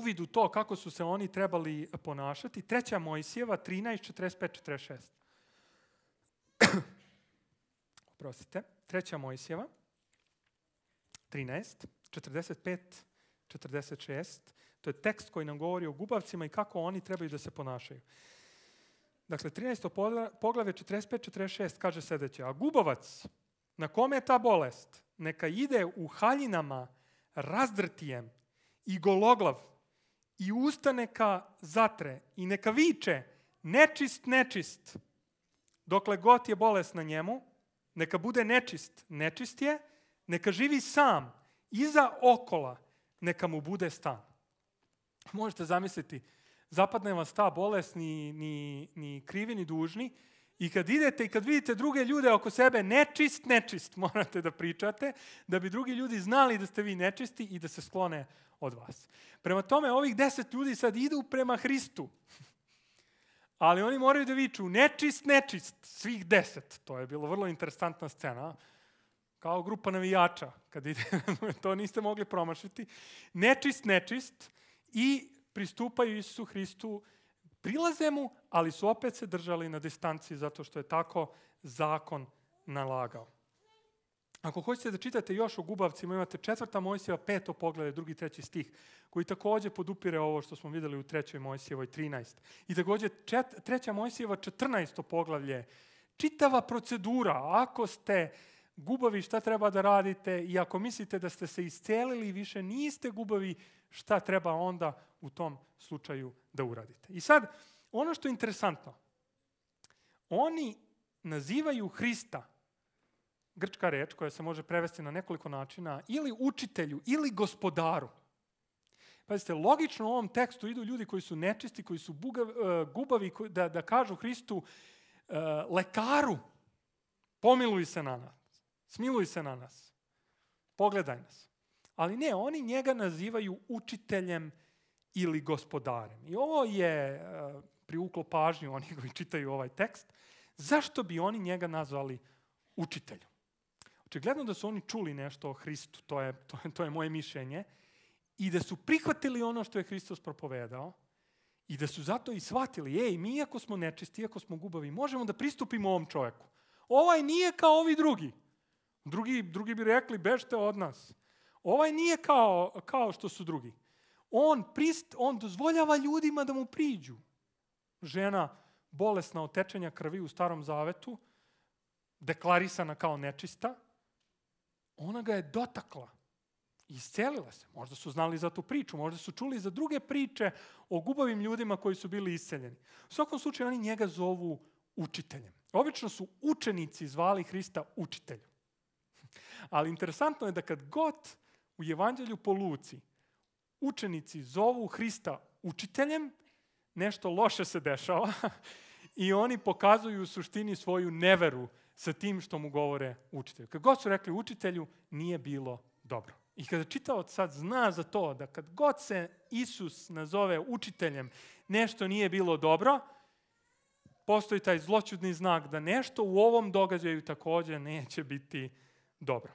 uvid u to kako su se oni trebali ponašati. 3. Mojsijeva 13, 45, 46. Oprostite. 3. Mojsijeva 13, 45, 46. To je tekst koji nam govori o gubavcima i kako oni trebaju da se ponašaju. Dakle, 13. poglavlje 45-46 kaže sljedeće. A gubavac, na kome je ta bolest, neka ide u haljinama razdrtijem i gologlav i usta neka zatre i neka viče nečist, nečist. Dokle god je bolest na njemu, neka bude nečist, nečist je, neka živi sam, iza okola, neka mu bude stan. Možete zamisliti, zapadne vas ta bolest, ni krivi, ni dužni, i kad idete i kad vidite druge ljude oko sebe, nečist, nečist, morate da pričate, da bi drugi ljudi znali da ste vi nečisti i da se sklone od vas. Prema tome, ovih 10 ljudi sad idu prema Hristu, ali oni moraju da viču nečist, nečist, svih 10. To je bilo vrlo interesantna scena, kao grupa navijača, kad ide, to niste mogli promašiti. Nečist, nečist, i pristupaju Isusu Hristu, prilaze mu, ali su opet se držali na distanci zato što je tako zakon nalagao. Ako hoćete da čitate još o gubavcima, imate 4. Mojsijeva 5. poglavlje, 2. i 3. stih, koji također podupire ovo što smo vidjeli u 3. Mojsijevoj 13. I također 3. Mojsijeva 14. poglavlje, čitava procedura. Ako ste gubavi, šta treba da radite, i ako mislite da ste se iscelili i više niste gubavi, šta treba onda u tom slučaju da uradite. I sad, ono što je interesantno, oni nazivaju Hrista, grčka reč koja se može prevesti na nekoliko načina, ili učitelju, ili gospodaru. Pazite, logično u ovom tekstu idu ljudi koji su nečisti, koji su gubavi, da kažu Hristu, lekaru, pomiluj se na nas, smiluj se na nas, pogledaj nas. Ali ne, oni njega nazivaju učiteljem ili gospodarem. I ovo je privuklo pažnju oni koji čitaju ovaj tekst. Zašto bi oni njega nazvali učiteljom? Očigledno da su oni čuli nešto o Hristu, to je moje mišljenje, i da su prihvatili ono što je Hristos propovedao i da su zato i shvatili, mi iako smo nečisti, iako smo gubavi, možemo da pristupimo ovom čovjeku. Ovaj nije kao ovi drugi. Drugi bi rekli, bežte od nas. Ovaj nije kao što su drugi. On dozvoljava ljudima da mu priđu. Žena bolesna od tečenja krvi u Starom Zavetu, deklarisana kao nečista, ona ga je dotakla i iscelila se. Možda su znali za tu priču, možda su čuli za druge priče o gubavim ljudima koji su bili isceljeni. U svakom slučaju oni njega zovu učiteljem. Obično su učenici zvali Hrista učiteljem. Ali interesantno je da kad god u Evanđelju po Luci učenici zovu Hrista učiteljem, nešto loše se dešava i oni pokazuju u suštini svoju neveru sa tim što mu govore učitelju. Kad god su rekli učitelju, nije bilo dobro. I kada čitalac sad zna za to da kad god se Isus nazove učiteljem, nešto nije bilo dobro, postoji taj zloćudni znak da nešto u ovom događaju također neće biti dobro.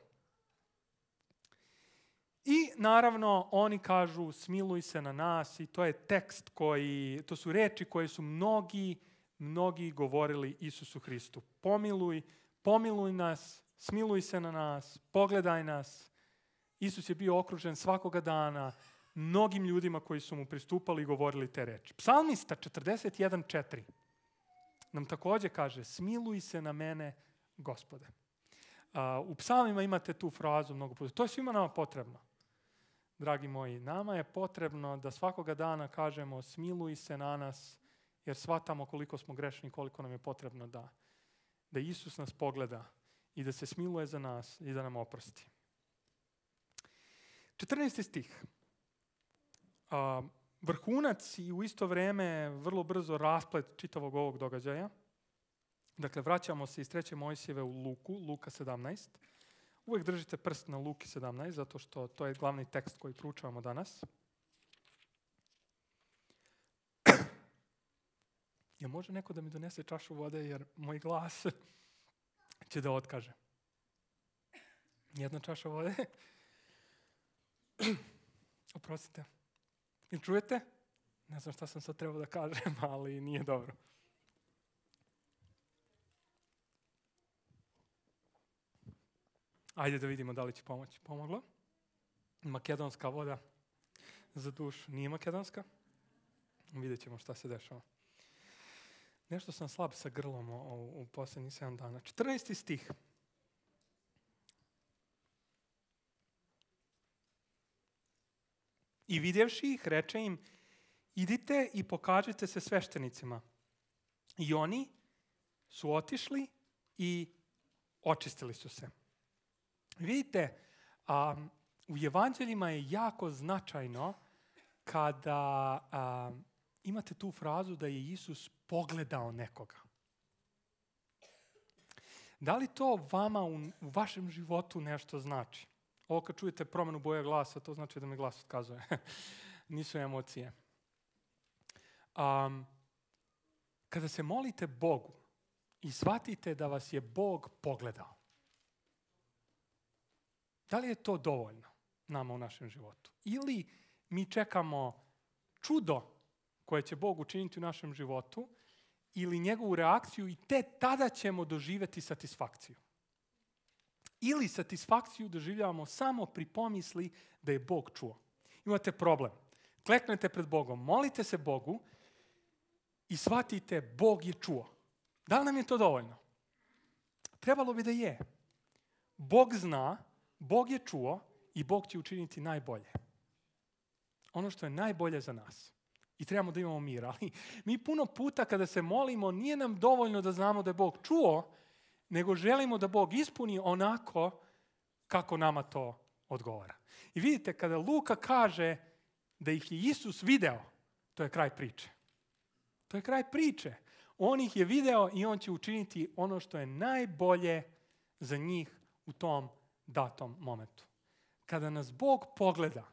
I naravno oni kažu smiluj se na nas, i to je tekst to su reči koje su mnogi govorili Isusu Hristu. Pomiluj nas, smiluj se na nas, pogledaj nas. Isus je bio okružen svakoga dana mnogim ljudima koji su mu pristupali i govorili te reči. Psalmista 41:4 nam također kaže smiluj se na mene, Gospode. U psalmima imate tu frazu mnogo puta. To je svima nama potrebno. Dragi moji, nama je potrebno da svakoga dana kažemo smiluj se na nas, jer shvatamo koliko smo grešni, koliko nam je potrebno da Isus nas pogleda i da se smiluje za nas i da nam oprosti. 14. stih. Vrhunac i u isto vrijeme vrlo brzo rasplet čitavog ovog događaja. Dakle, vraćamo se iz 3. Mojsijeve u Luka 17. Uvijek držite prst na Luki 17, zato što to je glavni tekst koji proučavamo danas. Jel može neko da mi donese čašu vode, jer moj glas će da otkaže. Jedna čaša vode. Oprostite. I čujete? Ne znam šta sam sad trebao da kažem, ali nije dobro. Ajde da vidimo da li će pomoći. Pomoglo? Makedonska voda za dušu. Nije makedonska? Vidjet ćemo šta se dešava. Nešto sam slab sa grlom u posljednjih 7 dana. 14. stih. I vidjevši ih, reče im, idite i pokažite se sveštenicima. I oni su otišli i očistili su se. Vidite, u evanđeljima je jako značajno kada imate tu frazu da je Isus pogledao nekoga. Da li to vama u vašem životu nešto znači? Ovo kad čujete promjenu boje glasa, to znači da mi glas otkazuje. Nisu emocije. Kada se molite Bogu i shvatite da vas je Bog pogledao, da li je to dovoljno nama u našem životu? Ili mi čekamo čudo koje će Bog učiniti u našem životu ili njegovu reakciju i tada ćemo doživjeti satisfakciju. Ili satisfakciju doživljavamo samo pri pomisli da je Bog čuo. Imate problem. Kleknete pred Bogom, molite se Bogu i shvatite Bog je čuo. Da li nam je to dovoljno? Trebalo bi da je. Bog zna, Bog je čuo i Bog će učiniti najbolje. Ono što je najbolje za nas. I trebamo da imamo mir. Ali mi puno puta kada se molimo nije nam dovoljno da znamo da je Bog čuo, nego želimo da Bog ispuni onako kako nama to odgovara. I vidite, kada Luka kaže da ih je Isus video, to je kraj priče. To je kraj priče. On ih je video i on će učiniti ono što je najbolje za njih u tom datom momentu. Kada nas Bog pogleda,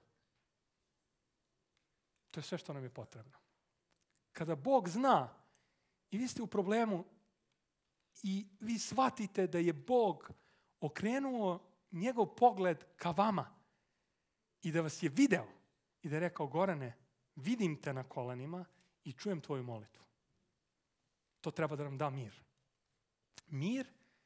to je sve što nam je potrebno. Kada Bog zna i vi ste u problemu i vi shvatite da je Bog okrenuo njegov pogled ka vama i da vas je video i da je rekao, Gorane, vidim te na kolenima i čujem tvoju molitvu. To treba da nam da mir. Mir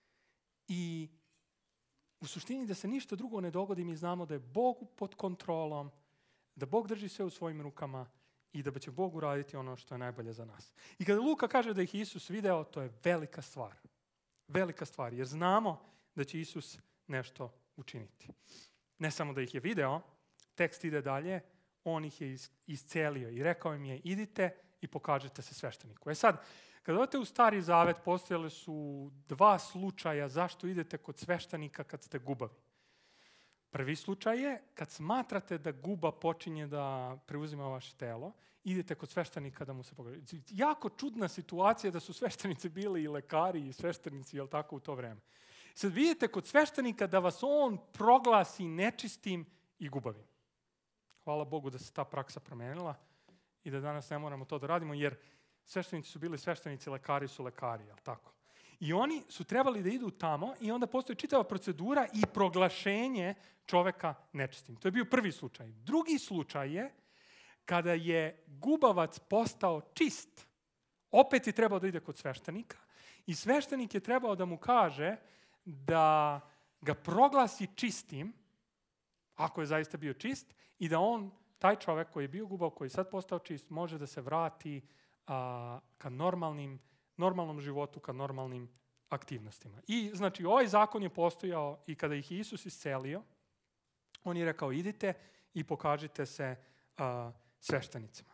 i u suštini da se ništa drugo ne dogodi, mi znamo da je Bog pod kontrolom, da Bog drži sve u svojim rukama i da će Bog uraditi ono što je najbolje za nas. I kada Luka kaže da ih Isus video, to je velika stvar. Velika stvar, jer znamo da će Isus nešto učiniti. Ne samo da ih je video, tekst ide dalje, on ih je iscelio i rekao im je, idite i pokažite se svešteniku. Sad, kada odete u Stari Zavet, postojale su 2 slučaja zašto idete kod sveštenika kad ste gubavi. Prvi slučaj je kad smatrate da guba počinje da preuzima vaše telo, idete kod sveštenika da mu se pogleda. Jako čudna situacija da su sveštenici bili i lekari i sveštenici, jel tako, u to vreme. Sad vidite kod sveštenika da vas on proglasi nečistim i gubavim. Hvala Bogu da se ta praksa promenila i da danas ne moramo to da radimo, jer sveštenici su bili sveštenici, lekari su lekari, jel tako? I oni su trebali da idu tamo i onda postoji čitava procedura i proglašenje čoveka nečistim. To je bio prvi slučaj. Drugi slučaj je kada je gubavac postao čist. Opet je trebao da ide kod sveštenika i sveštenik je trebao da mu kaže da ga proglasi čistim, ako je zaista bio čist, i da on, taj čovek koji je bio gubav, koji je sad postao čist, može da se vrati ka normalnom životu, ka normalnim aktivnostima. I znači ovaj zakon je postojao i kada ih Isus iscelio, on je rekao idite i pokažite se sveštenicima.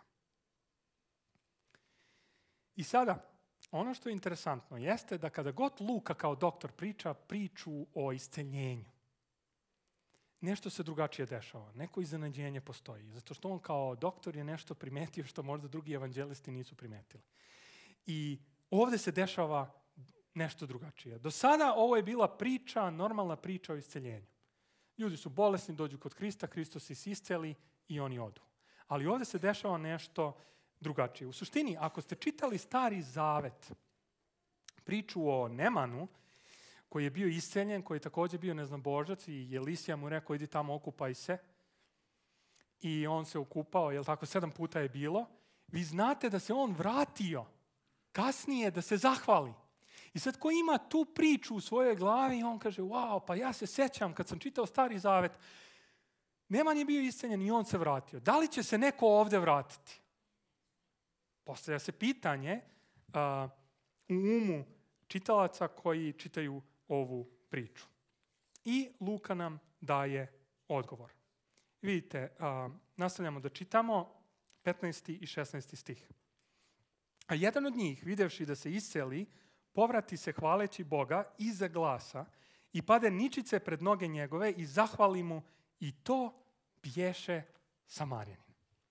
I sada, ono što je interesantno jeste da kada god Luka kao doktor priča priču o isceljenju, nešto se drugačije dešava. Neko iznenađenje postoji. Zato što on kao doktor je nešto primetio što možda drugi evanđelisti nisu primetili. I ovdje se dešava nešto drugačije. Do sada ovo je bila priča, normalna priča o isceljenju. Ljudi su bolesni, dođu kod Hrista, Hristos ih isceli i oni odu. Ali ovdje se dešava nešto drugačije. U suštini, ako ste čitali Stari Zavet, priču o Nemanu, koji je bio isceljen, koji je također bio neznabožac i Elisija mu rekao, idi tamo, okupaj se. i on se okupao, 7 puta je bilo. Vi znate da se on vratio kasnije da se zahvali. I sad ko ima tu priču u svojoj glavi, on kaže, wow, pa ja se sećam kad sam čitao Stari Zavet, Neman je bio isceljen i on se vratio. Da li će se neko ovde vratiti? Postavlja se pitanje u umu čitalaca koji čitaju ovu priču. I Luka nam daje odgovor. Vidite, nastavljamo da čitamo 15. i 16. stih. A jedan od njih, videvši da se isceli, povrati se hvaleći Boga iza glasa i pade ničice pred noge njegove i zahvali mu, i to bješe Samarjanin.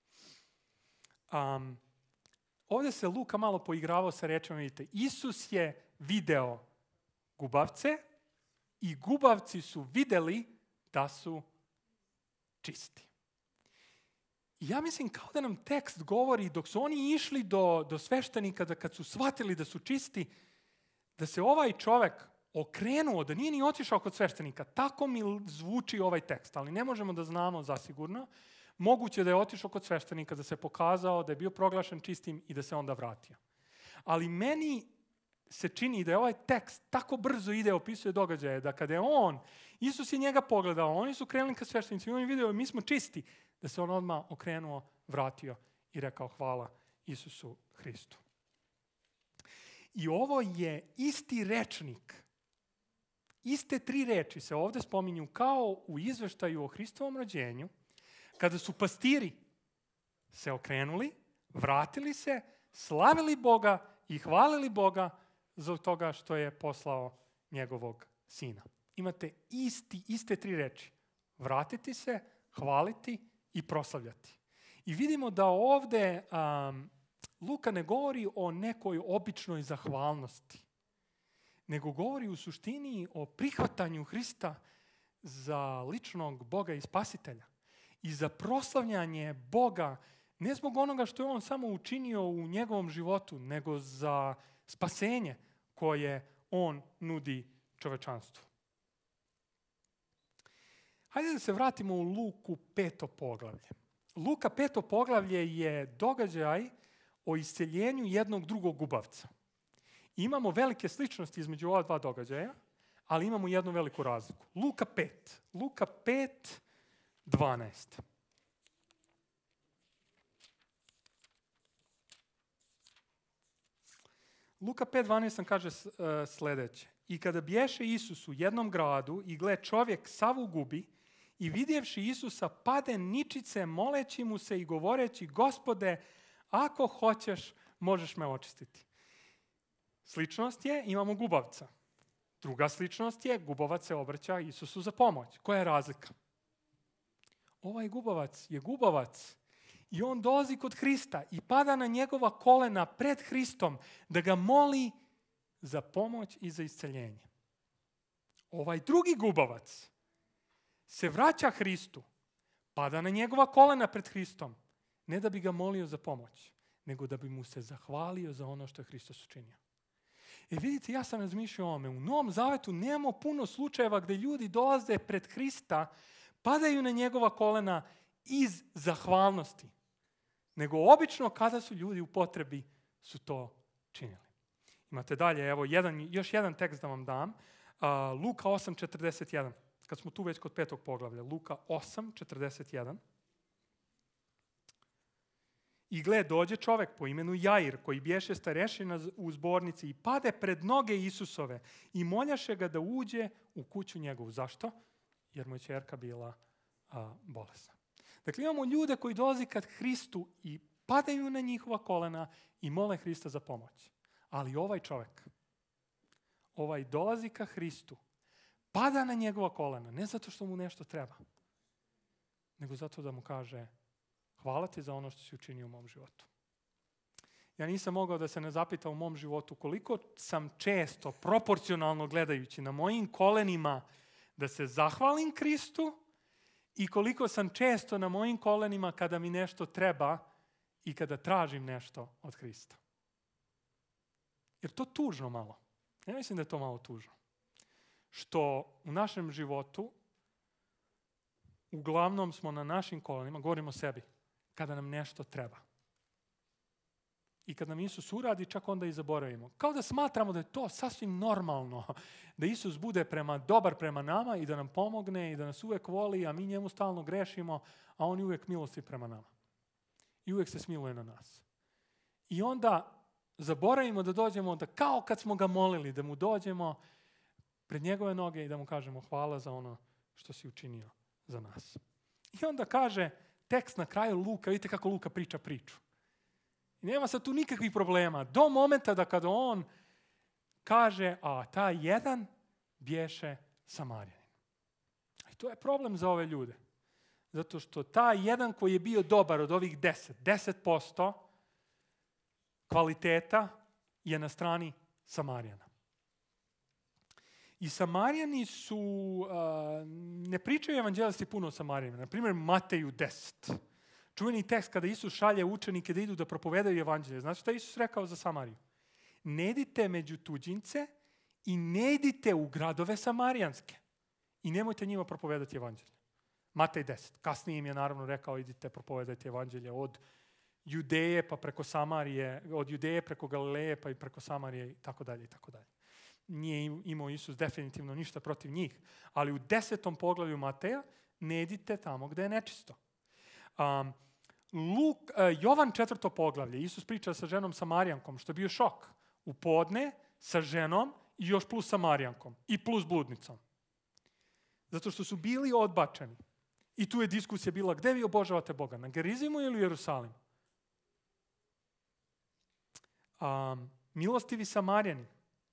Ovdje se Luka malo poigravao sa rečima, vidite, Isus je video gubavce i gubavci su videli da su čisti. Ja mislim kao da nam tekst govori dok su oni išli do sveštenika, da kad su shvatili da su čisti, da se ovaj čovjek okrenuo, da nije ni otišao kod sveštenika. Tako mi zvuči ovaj tekst, ali ne možemo da znamo zasigurno. Moguće da je otišao kod sveštenika, da se pokazao, da je bio proglašen čistim i da se onda vratio. Ali meni se čini da je ovaj tekst tako brzo ide, opisuje događaje, da kada je Isus je njega pogledao, oni su krenuli ka sveštenici i on je vidio, mi smo čisti, da se on odmah okrenuo, vratio i rekao hvala Isusu Hristu. I ovo je isti rečnik, iste 3 reči se ovdje spominju kao u izveštaju o Hristovom rođenju, kada su pastiri se okrenuli, vratili se, slavili Boga i hvalili Boga zbog toga što je poslao njegovog sina. Imate iste 3 reči. Vratiti se, hvaliti i proslavljati. I vidimo da ovdje Luka ne govori o nekoj običnoj zahvalnosti, nego govori u suštini o prihvatanju Hrista za ličnog Boga i Spasitelja i za proslavljanje Boga, ne zbog onoga što je on samo učinio u njegovom životu, nego za spasenje koje on nudi čovečanstvu. Hajde da se vratimo u Luku 5. poglavlje. Luka 5. poglavlje je događaj o isceljenju jednog drugog gubavca. Imamo velike sličnosti između ova 2 događaja, ali imamo jednu veliku razliku. Luka 5, 12. Luka 5.12 nam kaže sljedeće. I kada bješe Isus u jednom gradu i gle čovjek sav u gubi i vidjevši Isusa pade ničice moleći mu se i govoreći Gospode, ako hoćeš možeš me očistiti. Sličnost je, imamo gubavca. Druga sličnost je, gubavac se obraća Isusu za pomoć. Koja je razlika? Ovaj gubavac je gubavac i on dolazi kod Hrista i pada na njegova kolena pred Hristom da ga moli za pomoć i za isceljenje. Ovaj drugi gubavac se vraća Hristu, pada na njegova kolena pred Hristom, ne da bi ga molio za pomoć, nego da bi mu se zahvalio za ono što je Hristos učinio. Vidite, ja sam razmišljao o ovome. U Novom Zavetu nemamo puno slučajeva gdje ljudi dolaze pred Hrista, padaju na njegova kolena iz zahvalnosti. Nego obično kada su ljudi u potrebi su to činili. Imate dalje, evo još jedan tekst da vam dam. Luka 8.41. Kad smo tu već kod 5. poglavlja. Luka 8.41. I gle, dođe čovjek po imenu Jair, koji bješe starešina u zbornici i pade pred noge Isusove i moljaše ga da uđe u kuću njegovu. Zašto? Jer mu je ćerka bila bolesna. Dakle, imamo ljude koji dolaze kad Hristu i padaju na njihova kolena i mole Hrista za pomoć. Ali ovaj čovjek, ovaj dolazi ka Hristu, pada na njegova kolena, ne zato što mu nešto treba, nego zato da mu kaže hvala ti za ono što si učinio u mom životu. Ja nisam mogao da se ne zapita u mom životu koliko sam često, proporcionalno gledajući na mojim kolenima, da se zahvalim Hristu i koliko sam često na mojim kolenima kada mi nešto treba i kada tražim nešto od Hrista. Jer to tužno malo. Ja mislim da je to malo tužno. Što u našem životu uglavnom smo na našim kolenima, govorimo o sebi, kada nam nešto treba. I kad nam Isus uradi, čak onda i zaboravimo. Kao da smatramo da je to sasvim normalno, da Isus bude dobar prema nama i da nam pomogne i da nas uvek voli, a mi njemu stalno grešimo, a on je uvek milostiv prema nama. I uvek se smiluje na nas. I onda zaboravimo da dođemo, da kao kad smo ga molili, da mu dođemo pred njegove noge i da mu kažemo hvala za ono što si učinio za nas. I onda kaže tekst na kraju Luka, vidite kako Luka priča priču. I nema sad tu nikakvih problema. Do momenta da kada on kaže, a taj jedan bješe Samarjanin. I to je problem za ove ljude. Zato što taj jedan koji je bio dobar od ovih 10% kvaliteta je na strani Samarjana. I Samarjani su, ne pričaju evanđelisti puno o Samarjanima. Na primjer, Mateju 10. Čuveni tekst kada Isus šalje učenike da idu da propovedaju evanđelje. Znači šta je Isus rekao za Samariju? Ne idite među tuđince i ne idite u gradove samarijanske. I nemojte njima propovedati evanđelje. Matej 10. Kasnije im je naravno rekao idite propovedati evanđelje od Judeje pa preko Samarije, od Judeje preko Galileje pa i preko Samarije i tako dalje i tako dalje. Nije imao Isus definitivno ništa protiv njih. Ali u 10. poglavlju Mateja ne idite tamo gde je nečisto. Jovan 4. poglavlje, Isus priča sa ženom Samarijankom, što je bio šok. U podne sa ženom i još plus Samarijankom i plus bludnicom. Zato što su bili odbačeni. I tu je diskusija bila, gde vi obožavate Boga? Na Gerizimu ili u Jerusalimu? Milostivi Samarjani.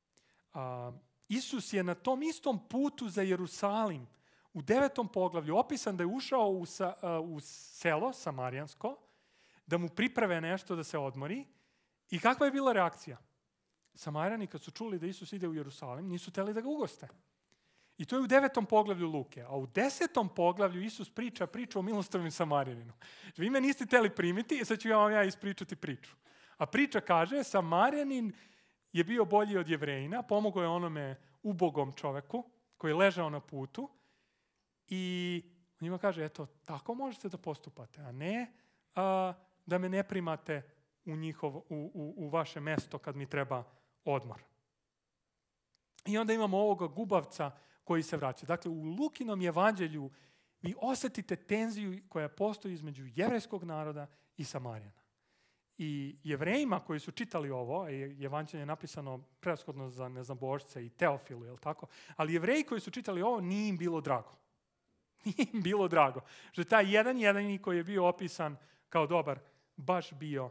Isus je na tom istom putu za Jerusalim u 9. poglavlju opisan da je ušao u selo samarijansko, da mu priprave nešto da se odmori. I kakva je bila reakcija? Samarijani kad su čuli da Isus ide u Jerusalim, nisu hteli da ga ugoste. I to je u 9. poglavlju Luke. A u 10. poglavlju Isus priča priču o milostivim Samarijaninu. Vi me niste hteli primiti, sad ću ja ispričati priču. A priča kaže, Samarijanin je bio bolji od Jevrejina, pomogao je onome ubogom čoveku koji je ležao na putu i njima kaže, eto, tako možete da postupate, a ne da me ne primate u vaše mesto kad mi treba odmor. I onda imamo ovoga gubavca koji se vraća. Dakle, u Lukinom evanđelju vi osjetite tenziju koja postoji između jevrejskog naroda i Samarijana. I Jevrejima koji su čitali ovo, evanđelje je napisano prevashodno za neznabošce i Teofilu, je li tako? Ali Jevreji koji su čitali ovo, nije im bilo drago. Nije im bilo drago. Što je taj jedini koji je bio opisan kao dobar, baš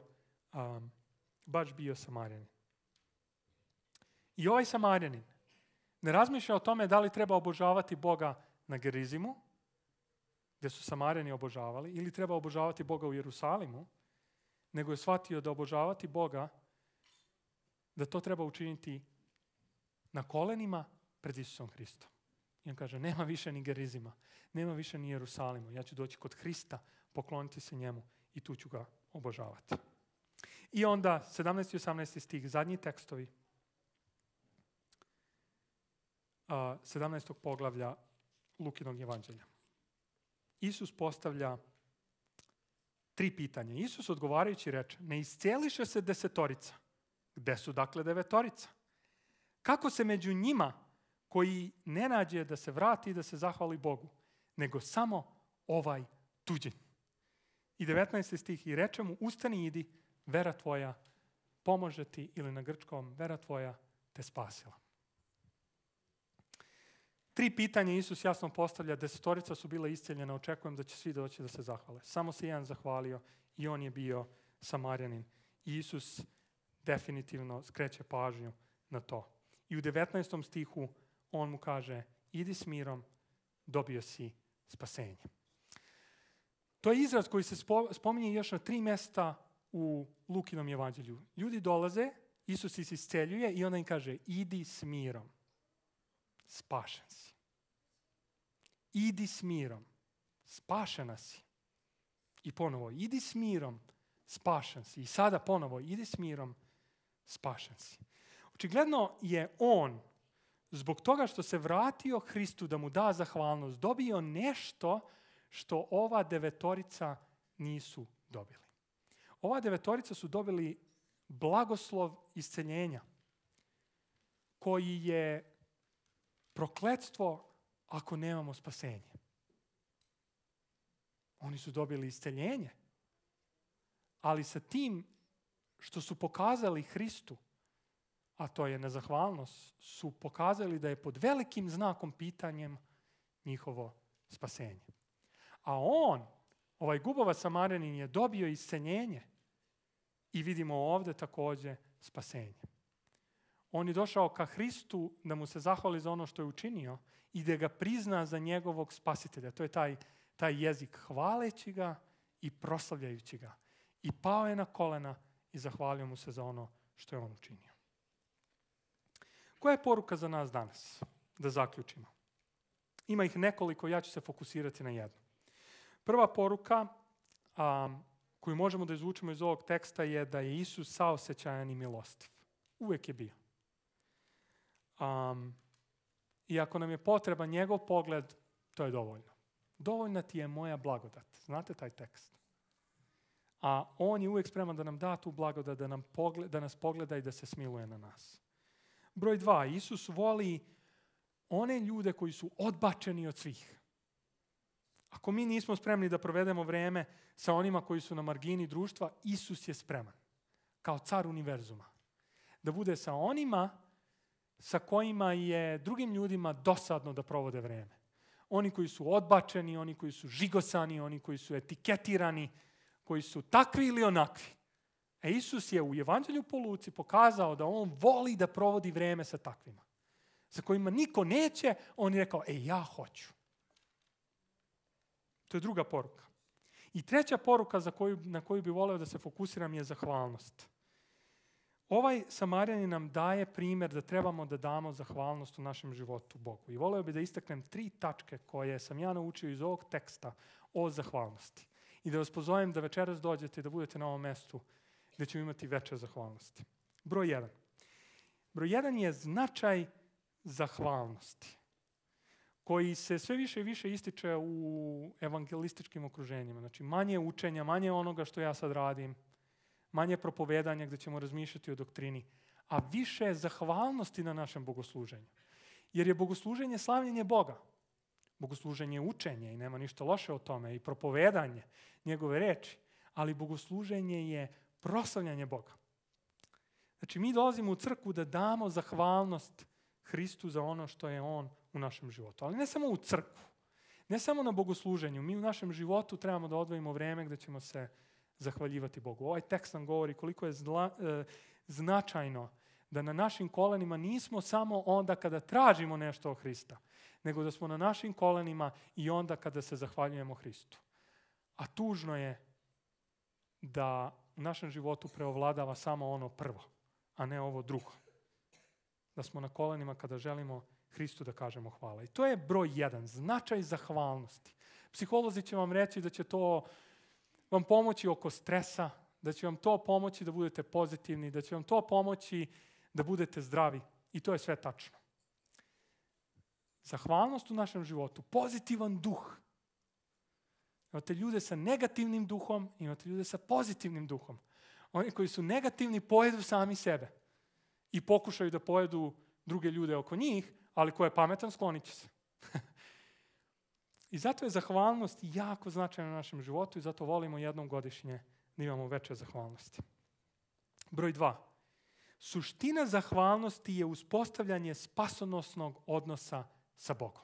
bio Samarjanin. I ovaj Samarjanin ne razmišlja o tome da li treba obožavati Boga na Gerizimu, gdje su Samarjani obožavali, ili treba obožavati Boga u Jerusalimu, nego je shvatio da obožavati Boga, da to treba učiniti na kolenima pred Isusom Hristom. I on kaže, nema više ni Gerizima, nema više ni Jerusalimu. Ja ću doći kod Hrista, pokloniti se njemu i tu ću ga obožavati. I onda 17. i 18. stih, zadnji tekstovi 17. poglavlja Lukinog evanđelja. Isus postavlja 3 pitanja. Isus odgovarajući reče, ne iscijeliše se 10. Gde su dakle 9? Kako se među njima koji ne nađe da se vrati i da se zahvali Bogu, nego samo ovaj tuđin. I 19. stih, i reče mu, ustani i idi, vera tvoja pomože ti, ili na grčkom, vera tvoja te spasila. 3 pitanja Isus jasno postavlja, 10 su bila iscijeljena, očekujem da će svi doći da se zahvale. Samo se jedan zahvalio i on je bio Samarjanin. I Isus definitivno skreće pažnju na to. I u 19. stihu on mu kaže, idi s mirom, dobio si spasenje. To je izraz koji se spominje još na 3 mjesta u Lukinom evanđelju. Ljudi dolaze, Isus ih isceljuje i onda im kaže, idi s mirom. Spašen si. Idi s mirom. Spašena si. I ponovo, idi s mirom. Spašen si. I sada ponovo, idi s mirom. Spašen si. Očigledno je on, zbog toga što se vratio Hristu da mu da zahvalnost, dobio nešto što ova devetorica nisu dobili. Ova devetorica su dobili blagoslov isceljenja, koji je prokletstvo ako nemamo spasenje. Oni su dobili isceljenje, ali sa tim što su pokazali Hristu, a to je nezahvalnost, su pokazali da je pod velikim znakom pitanjem njihovo spasenje. A on, ovaj gubovac Samarijanin, je dobio isceljenje i vidimo ovdje također spasenje. On je došao ka Hristu da mu se zahvali za ono što je učinio i da ga prizna za njegovog spasitelja. To je taj jezik hvaleći ga i proslavljajući ga. I pao je na kolena i zahvalio mu se za ono što je on učinio. Koja je poruka za nas danas? Da zaključimo. Ima ih nekoliko, ja ću se fokusirati na jednu. Prva poruka koju možemo da izvučemo iz ovog teksta je da je Isus saosećajan i milostiv. Uvijek je bio. I ako nam je potreban njegov pogled, to je dovoljno. Dovoljna ti je moja blagodat. Znate taj tekst? A on je uvijek spreman da nam da tu blagodat, da nas pogleda i da se smiluje na nas. Broj 2. Isus voli one ljude koji su odbačeni od svih. Ako mi nismo spremni da provedemo vreme sa onima koji su na margini društva, Isus je spreman, kao car univerzuma, da bude sa onima sa kojima je drugim ljudima dosadno da provode vreme. Oni koji su odbačeni, oni koji su žigosani, oni koji su etiketirani, koji su takvi ili onakvi. A Isus je u Evanđelju po Luci pokazao da on voli da provodi vreme sa takvima. Sa kojima niko neće, on je rekao, ja hoću. To je druga poruka. I treća poruka na koju bi voleo da se fokusiram je zahvalnost. Ovaj Samarijanin nam daje primjer da trebamo da damo zahvalnost u našem životu Bogu. I voleo bi da istaknem 3 tačke koje sam ja naučio iz ovog teksta o zahvalnosti. I da vas pozovem da večeras dođete i da budete na ovom mestu gdje ćemo imati večer zahvalnosti. Broj 1. Broj 1 je značaj zahvalnosti, koji se sve više i više ističe u evangelističkim okruženjima. Znači, manje učenja, manje onoga što ja sad radim, manje propovedanja gdje ćemo razmišljati o doktrini, a više zahvalnosti na našem bogosluženju. Jer je bogosluženje slavljenje Boga. Bogosluženje je učenje i nema ništa loše o tome, i propovedanje njegove reči, ali bogosluženje je proslavljanje Boga. Znači, mi dolazimo u crkvu da damo zahvalnost Hristu za ono što je on u našem životu. Ali ne samo u crkvu, ne samo na bogosluženju. Mi u našem životu trebamo da odvojimo vreme gdje ćemo se zahvaljivati Bogu. Ovaj tekst nam govori koliko je značajno da na našim kolenima nismo samo onda kada tražimo nešto od Hrista, nego da smo na našim kolenima i onda kada se zahvaljujemo Hristu. A tužno je da u našem životu preovladava samo ono prvo, a ne ovo drugo. Da smo na kolenima kada želimo Hristu da kažemo hvala. I to je broj 1, značaj zahvalnosti. Psiholozi će vam reći da će to vam pomoći oko stresa, da će vam to pomoći da budete pozitivni, da će vam to pomoći da budete zdravi. I to je sve tačno. Zahvalnost u našem životu, pozitivan duh. Imate ljude sa negativnim duhom, imate ljude sa pozitivnim duhom. Oni koji su negativni pojedu sami sebe i pokušaju da pojedu druge ljude oko njih, ali ko je pametan sklonit će se. I zato je zahvalnost jako značajna u našem životu i zato volimo jednom godišnje da imamo večer zahvalnosti. Broj 2. Suština zahvalnosti je uspostavljanje spasonosnog odnosa sa Bogom.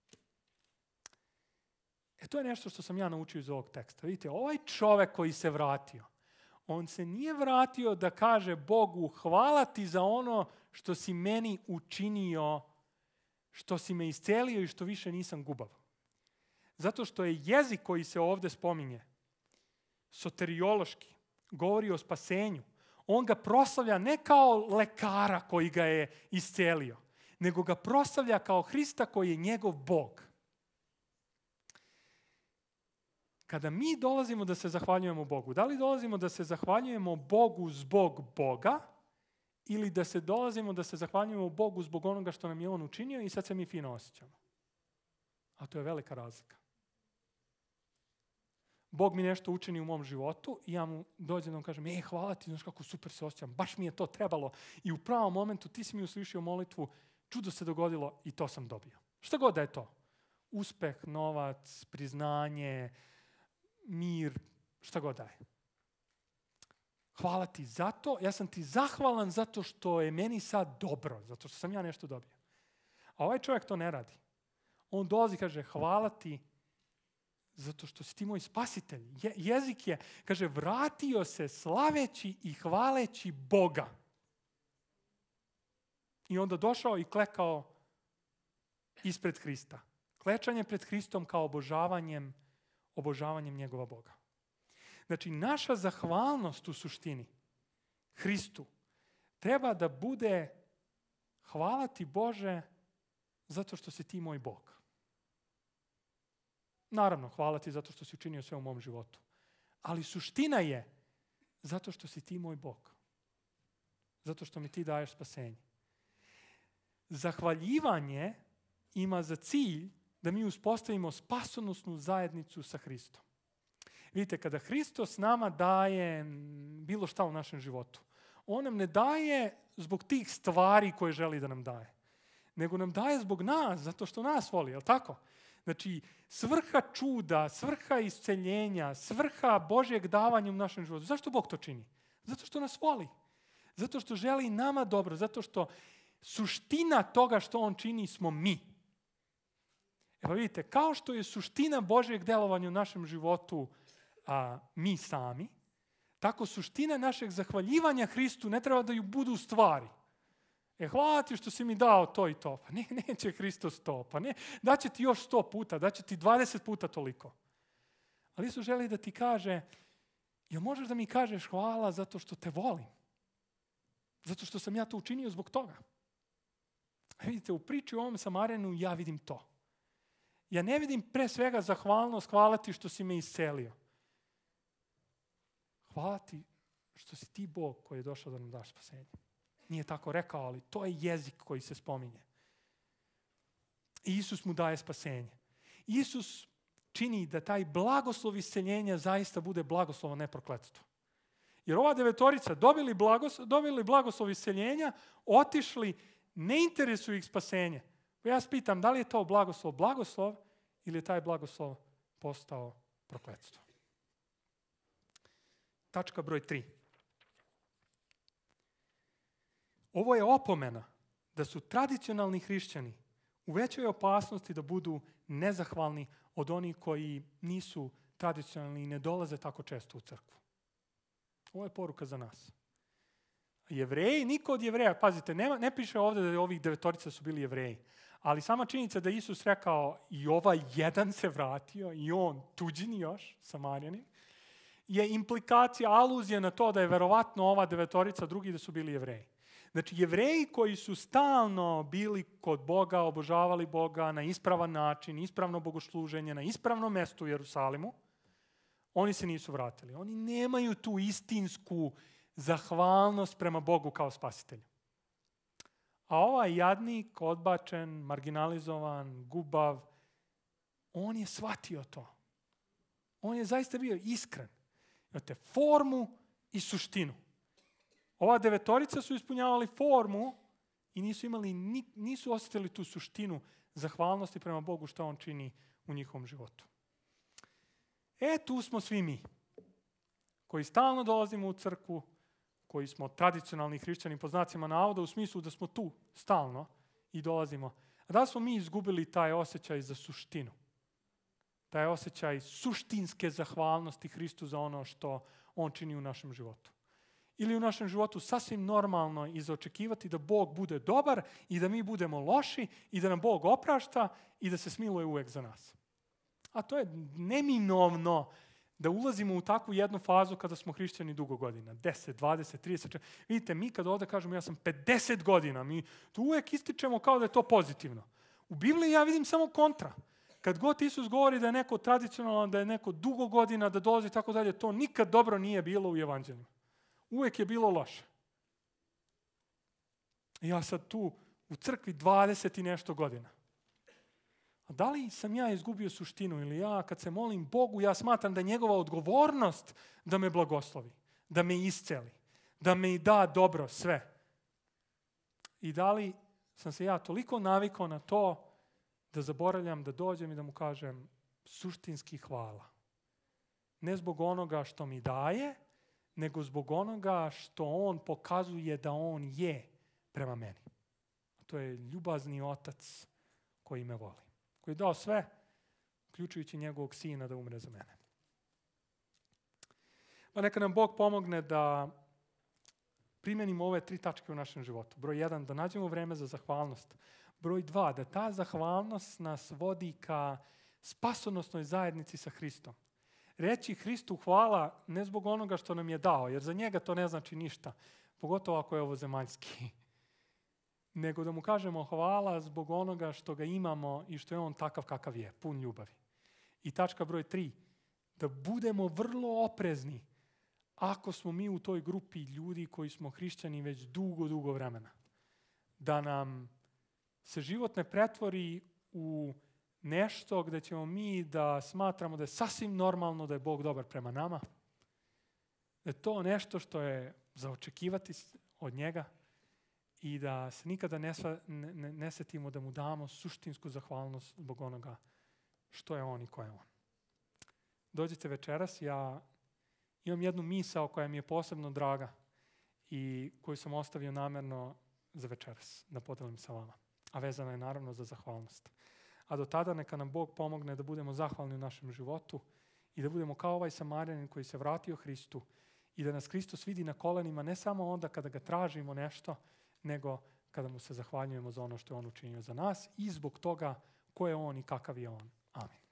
To je nešto što sam ja naučio iz ovog teksta. Vidite, ovaj čovjek koji se vratio, on se nije vratio da kaže Bogu hvala ti za ono što si meni učinio, što si me iscelio i što više nisam gubav. Zato što je jezik koji se ovdje spominje, soteriološki, govori o spasenju. On ga proslavlja ne kao lekara koji ga je iscelio, nego ga proslavlja kao Hrista koji je njegov Bog. Kada mi dolazimo da se zahvaljujemo Bogu, da li dolazimo da se zahvaljujemo Bogu zbog Boga ili da se dolazimo da se zahvaljujemo Bogu zbog onoga što nam je On učinio i sad se mi fino osjećamo? A to je velika razlika. Bog mi nešto učini u mom životu i ja mu dođem da mu kažem, hvala ti, znaš kako super se osjećam, baš mi je to trebalo. I u pravom momentu ti si mi uslišio molitvu, čudo se dogodilo i to sam dobio. Šta god da je to. Uspeh, novac, priznanje, mir, šta god da je. Hvala ti za to, ja sam ti zahvalan zato što je meni sad dobro, zato što sam ja nešto dobio. A ovaj čovjek to ne radi. On dolazi i kaže, hvala ti zato što si ti moj spasitelj. Jezik je, kaže, vratio se slaveći i hvaleći Boga. I onda došao i klekao ispred Hrista. Klečanje pred Hristom kao obožavanjem njegova Boga. Znači, naša zahvalnost u suštini Hristu treba da bude hvala ti Bože zato što si ti moj Bog. Naravno, hvala ti zato što si učinio sve u mom životu. Ali suština je zato što si ti moj Bog. Zato što mi ti daješ spasenje. Zahvaljivanje ima za cilj da mi uspostavimo spasonosnu zajednicu sa Hristom. Vidite, kada Hristos nama daje bilo šta u našem životu, on nam ne daje zbog tih stvari koje želi da nam daje, nego nam daje zbog nas, zato što nas voli, je li tako? Znači, svrha čuda, svrha isceljenja, svrha Božjeg davanja u našem životu. Zašto Bog to čini? Zato što nas voli. Zato što želi nama dobro, zato što suština toga što on čini smo mi. Evo vidite, kao što je suština Božjeg delovanja u našem životu mi sami, tako suština našeg zahvaljivanja Hristu ne treba da ju budu stvari. Hvala ti što si mi dao to i to. Pa neće Hristos to. Pa ne, daće ti još 100 puta, daće ti 20 puta toliko. Ali Isus želi da ti kaže, jel možeš da mi kažeš hvala zato što te volim? Zato što sam ja to učinio zbog toga. Vidite, u priči o ovom Samarjanu ja vidim to. Ja ne vidim pre svega zahvalnost, hvala ti što si me iscelio. Hvala ti što si ti Bog koji je došao da nam daš spasenje. Nije tako rekao, ali to je jezik koji se spominje. I Isus mu daje spasenje. Isus čini da taj blagoslov isceljenja zaista bude blagoslov, a ne prokletstvo. Jer ova devetorica dobili blagoslov isceljenja, otišli, ne interesuje ih spasenje. Pa ja pitam, da li je to blagoslov ili je taj blagoslov postao prokletstvo? Tačka broj 3. Ovo je opomena da su tradicionalni hrišćani u većoj opasnosti da budu nezahvalni od onih koji nisu tradicionalni i ne dolaze tako često u crkvu. Ovo je poruka za nas. Jevreji, niko od Jevreja, pazite, ne piše ovdje da ovih devetorica su bili Jevreji, ali sama činjenica da Isus rekao i ovaj jedan se vratio i on tuđin još, Samarjanin, je implikacija, aluzija na to da je verovatno ova devetorica drugi da su bili Jevreji. Znači, Jevreji koji su stalno bili kod Boga, obožavali Boga na ispravan način, ispravno bogosluženje, na ispravnom mestu u Jerusalimu, oni se nisu vratili. Oni nemaju tu istinsku zahvalnost prema Bogu kao spasitelju. A ovaj jadnik, odbačen, marginalizovan, gubav, on je shvatio to. On je zaista bio iskren. Imate formu i suštinu. Ova devetorica su ispunjavali formu i nisu osjetili tu suštinu zahvalnosti prema Bogu što on čini u njihovom životu. Tu smo svi mi, koji stalno dolazimo u crkvu, koji smo tradicionalni hrišćani po znacima navoda u smislu da smo tu stalno i dolazimo. A da smo mi izgubili taj osjećaj za suštinu? Taj osjećaj suštinske zahvalnosti Hristu za ono što on čini u našem životu. Ili u našem životu sasvim normalno i za očekivati da Bog bude dobar i da mi budemo loši i da nam Bog oprašta i da se smiluje uvek za nas. A to je neminovno da ulazimo u takvu jednu fazu kada smo hrišćani dugo godina. 10, 20, 30. Vidite, mi kad ovdje kažemo ja sam 50 godina, mi tu uvek ističemo kao da je to pozitivno. U Bibliji ja vidim samo kontra. Kad god Isus govori da je neko tradicionalan, da je neko dugo godina, da dolazi i tako dalje, to nikad dobro nije bilo u evanđelju. Uvijek je bilo loše. Ja sad tu u crkvi 20 i nešto godina. A da li sam ja izgubio suštinu ili ja kad se molim Bogu, ja smatram da je njegova odgovornost da me blagoslovi, da me isceli, da me da dobro sve. I da li sam se ja toliko navikao na to da zaboravljam da dođem i da mu kažem suštinski hvala. Ne zbog onoga što mi daje, nego zbog onoga što on pokazuje da on je prema meni. To je ljubazni otac koji me voli. Koji je dao sve, uključujući njegovog sina da umre za mene. Pa neka nam Bog pomogne da primenimo ove 3 tačke u našem životu. Broj 1, da nađemo vreme za zahvalnost. Broj 2, da ta zahvalnost nas vodi ka spasonosnoj zajednici sa Hristom. Reći Hristu hvala ne zbog onoga što nam je dao, jer za njega to ne znači ništa, pogotovo ako je ovo zemaljski. Nego da mu kažemo hvala zbog onoga što ga imamo i što je on takav kakav je, pun ljubavi. I tačka broj 3, da budemo vrlo oprezni ako smo mi u toj grupi ljudi koji smo hrišćani već dugo vremena. Da nam se život ne pretvori u nešto gde ćemo mi da smatramo da je sasvim normalno da je Bog dobar prema nama. Da je to nešto je za očekivati od njega i da se nikada ne setimo da mu damo suštinsku zahvalnost zbog onoga što je on i ko je on. Dođite večeras, ja imam jednu misao koja mi je posebno draga i koju sam ostavio namerno za večeras, da podelim sa vama. A vezana je naravno za zahvalnost. A do tada neka nam Bog pomogne da budemo zahvalni u našem životu i da budemo kao ovaj Samarjanin koji se vratio Hristu i da nas Hristos vidi na kolenima ne samo onda kada ga tražimo nešto, nego kada mu se zahvaljujemo za ono što je on učinio za nas i zbog toga ko je on i kakav je on. Amin.